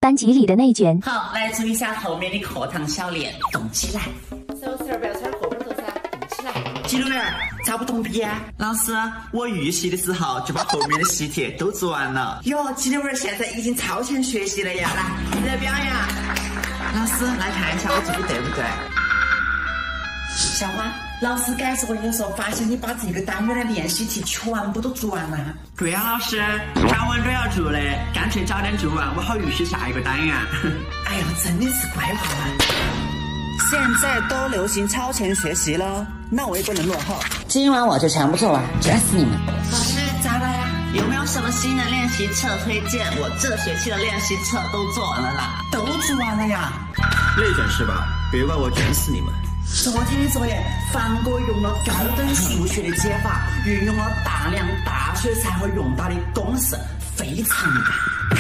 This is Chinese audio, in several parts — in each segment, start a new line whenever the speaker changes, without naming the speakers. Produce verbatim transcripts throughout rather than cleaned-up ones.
班级里的内卷。
好，来注意一下后面的课堂小脸，动起来。
手词儿不要穿后边头噻，动起来。
记录员，咋不动笔啊？老师，我预习的时候就把后面的习题都做完了。哟，记录员现在已经超前学习了呀！来，来表扬。老师，来看一下我做的对不对？小花，老师感受过你说，发现你把这个单元的练习题全部都做完了。对啊，老师，看我都要做的，干脆早点做完，我好预习下一个单元。哎呦，真的是乖娃娃。现在都流行超前学习了，那我也不能落后。今晚我就全部做完，卷死你们！老师，咋了呀？有没有什么新的练习册推荐？我这学期的练习册都做完了啦，都做完了呀。
内卷是吧？别怪我卷死你们。
昨天的作业，凡哥用了高等数学的解法，运用了大量大学才会用到的公式，非常难。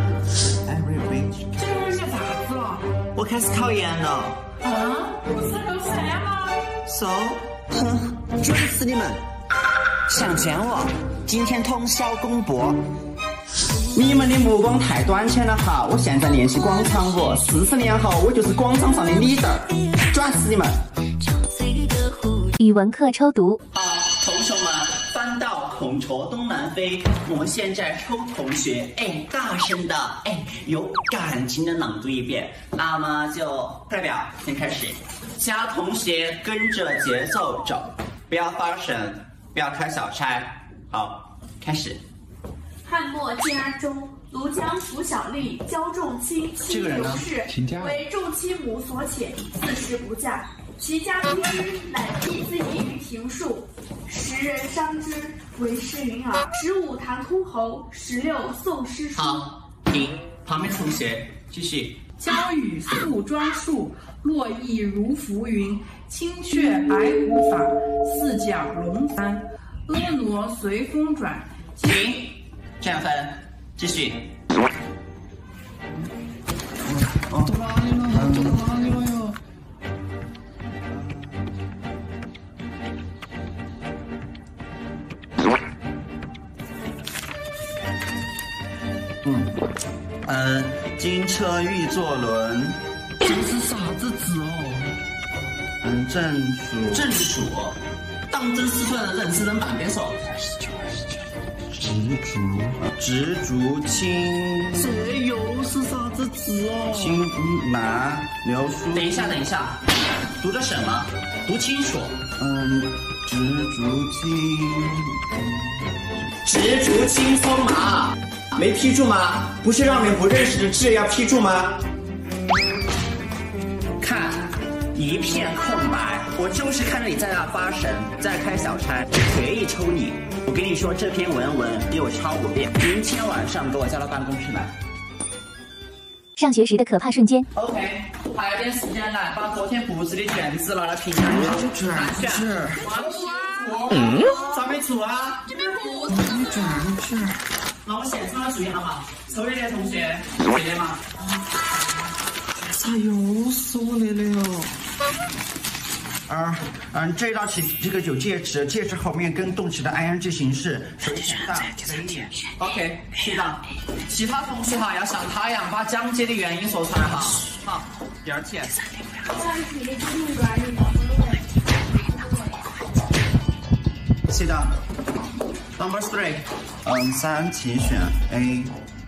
这会儿写啥子了？
我开始考研了。
啊？不是高三吗
？So， 哼，卷死你们！想见我？今天通宵公播。
你们的目光太短浅了哈！我现在练习广场舞，四十年后我就是广场上的 leader， 转死你们！
语文课抽读。
好，同学们，翻到孔雀东南飞，我们现在抽同学，哎，大声的，哎，有感情的朗读一遍。那么就课代表先开始，其他同学跟着节奏走，不要发神，不要开小差。好，开始。
汉末家中，庐江府小吏焦仲卿妻刘氏，为仲卿母所遣，自仕不嫁。其家出之，乃辟自缢于庭树。时人伤之，为诗云耳。十五唐箜篌，十六宋诗书。
好，停。旁边同学继续。
娇语素妆树，落意如浮云。青雀白无法，四角龙翻。婀娜随风转。
停。这样分，继续。
哦，走哪里了？走哪里了哟？
嗯，呃，金车玉作轮，
这是啥子字哦？
嗯，正属。
正属。当真四川的人是人半边说。
执着，
执着清，
这又是啥子字哦？
清南流苏。
等一下，等一下，读的什么？读清楚。
嗯，执着清，
执着清风马，
没批注吗？不是让你不认识的字要批注吗？
看，一片空白，我就是看着你在那发神，在开小差，可以抽你。我跟你说，这篇文文比我抄五遍，明天晚上给我叫到办公室来。
上学时的可怕瞬间。
OK， 还有点时间来把昨天布置的卷子拿来评一下。
卷子，
嗯，咋没做啊？
这边不是
卷子。
那我现场来注意下嘛，抽一的同学，对的嘛？
咋又是我来了哟？
啊，嗯，这道题这个有介词，介词后面跟动词的 ing 形式，首先大随意。
OK， 学长，其他同学哈要像他一样把讲解的原因说出来哈。好，第二题。
是的 ，Number three， 嗯，三题选 A。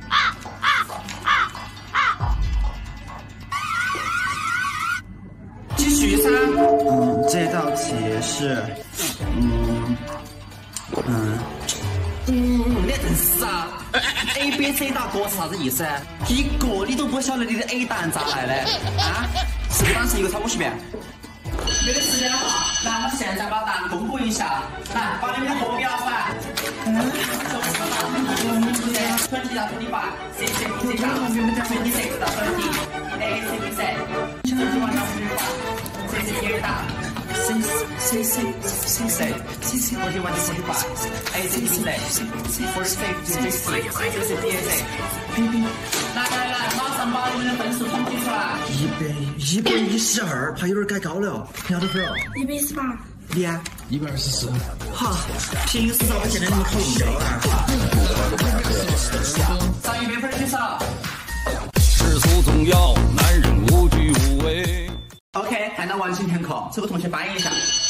继续噻。
嗯，这道题是，嗯，嗯，
嗯，你真是啊 ！A B C 答各是啥子意思？一个你都不晓得你的 A 答案咋来的啊？是不是当时一个抄五十遍？没得时间了哈，来，我们现在把答案公布一下，来，把你们的后标噻。嗯。twenty 到 twenty-five, C C C 到 twenty-six 到thirty, A C B C, twenty-one 到 twenty-five, C C 接着答。C C C C C C C forty-one to forty-five, A C B C, forty-six to fifty, C C D A C. 来来来，马上把你们的分数统计出来。
一百一百一十二，还有点该高了，你要多少？
一百一十八。
你啊？一百二十四。
好，平时咋不见得你们考用高啊？上一百分举手。
重要，男人无惧无畏。
OK， 看到完成填课，这个同学翻译一下。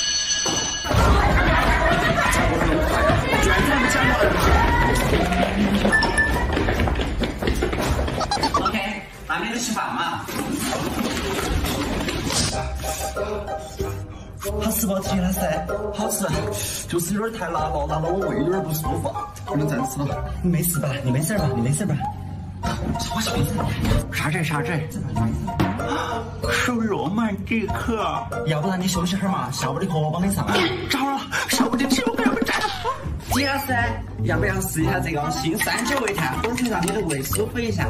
居然这么讲完。OK， 那明天吃饭嘛。
好吃不？铁老师，好吃，就是有点太辣了，辣了我胃有点不舒服，不能再吃了。
你没事吧？你没事吧？你没事吧？我是没事。啥子啥子？是罗曼蒂克。要不然你休息会儿嘛，下午的课我帮你上。找了，下午的题我不要占了。季老师，要不要试一下这个新三九胃炭，粉水让你的胃舒服一下？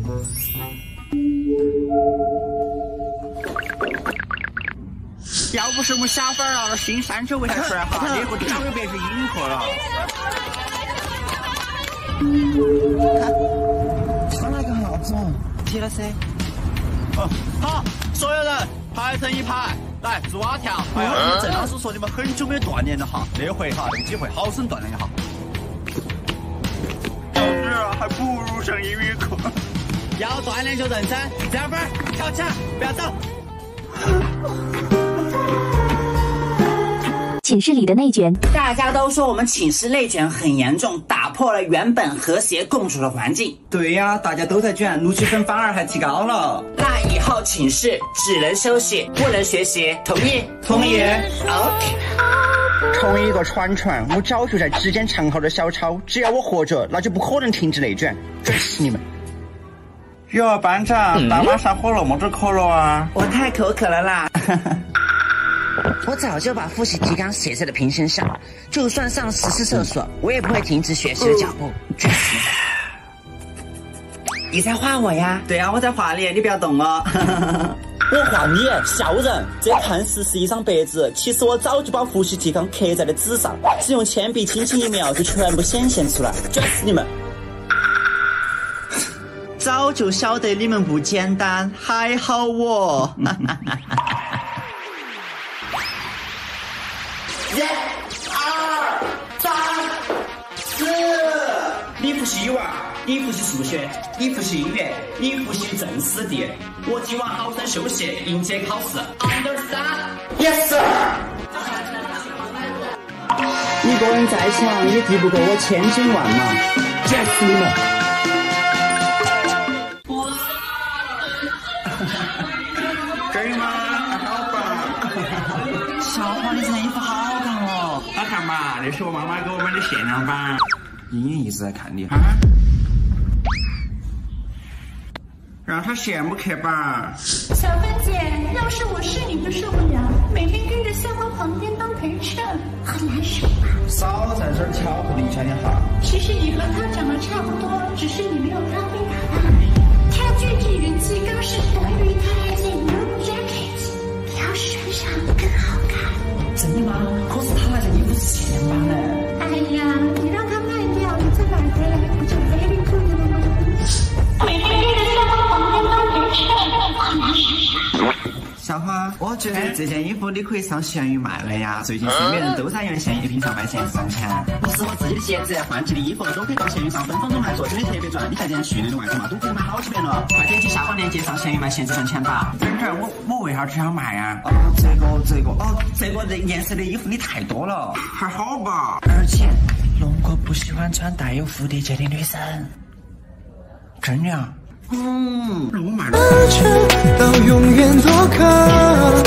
要不是我们小粉儿了，新三九胃炭出来哈，以后早就变成阴课了。
他那个好子，
季老师。
哦，好，所有人排成一排，来做蛙跳。哎呀，你们郑老师说你们很久没锻炼了哈，这回哈，这个机会好生锻炼一下。老师还不如上英语课。要锻炼就认真，这样分跳起来，不要走。
寝室里的内卷，
大家都说我们寝室内卷很严重，打破了原本和谐共处的环境。
对呀、啊，大家都在卷，录取分反而还提高了。
那以后寝室只能休息，不能学习，同意？
同意。
OK。
同一个传传，我早就在指尖藏好的小抄，只要我活着，那就不可能停止内卷，卷死你们！
哟，班长，大晚上喝那么多可乐啊？
我太口渴了啦。我早就把复习提纲写在了瓶身上，就算上十次厕所，我也不会停止学习的脚步。卷死！你在画我呀？
对呀、啊，我在画你，你不要动哦。
我画你，小人！这看似是一张白纸，其实我早就把复习提纲刻在了纸上，只用铅笔轻轻一描，就全部显现出来。卷死你们！
早就晓得你们不简单，还好我。一、二、三、四，你复习语文，你复习数学，你复习音乐，你复习政史地。我今晚好生休息，迎接考试。Understand? Yes, sir.
一个人再强也敌不过我千金万马，卷死你们！
可以吗？好吧。小花，你这件衣服好看哦。
好看吧？那是我妈妈给我买的限量版。
莹莹一直在看你。
啊？让他羡慕去吧。
小芬姐，要是我是你都受不了，每天跟着校花旁边当陪衬，很难受吧？
少在这儿挑拨离间的哈。
其实你和他长得差不多，只是你没有他被打大而已。他具体人气高是等于他件 new jacket， 要是穿上更好看。
真的吗？可是他那件衣服是限量版的。
哎呀，你让他卖掉，你再买回来，不就 very good 了吗？每天跟着校花旁边当陪衬，很难受。
小花，我觉得这件衣服你可以上闲鱼卖了呀。最近身边人都在用闲鱼平上卖钱赚钱。不适合自己的鞋子、换季的衣服都可以到闲鱼上分分钟卖，做真的特别赚。你看这件絮内的外套嘛，都可以买好几百了。快点击下方链接上闲鱼卖，闲子赚钱吧。
等等，我我为啥子想卖呀？
哦，这个这个哦，这个这颜色的衣服你太多了，
还好吧？
而且龙哥不喜欢穿带有蝴蝶结的女生。
真的呀？
嗯，
那我买了。
到永远多靠